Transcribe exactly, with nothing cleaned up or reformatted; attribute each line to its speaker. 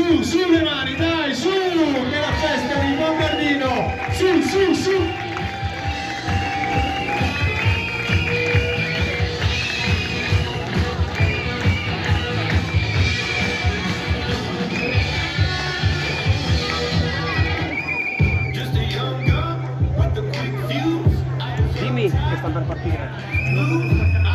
Speaker 1: su, su le mani, dai, su, che la festa di Bombardino, su, su, su.
Speaker 2: Dimmi che sta per partire.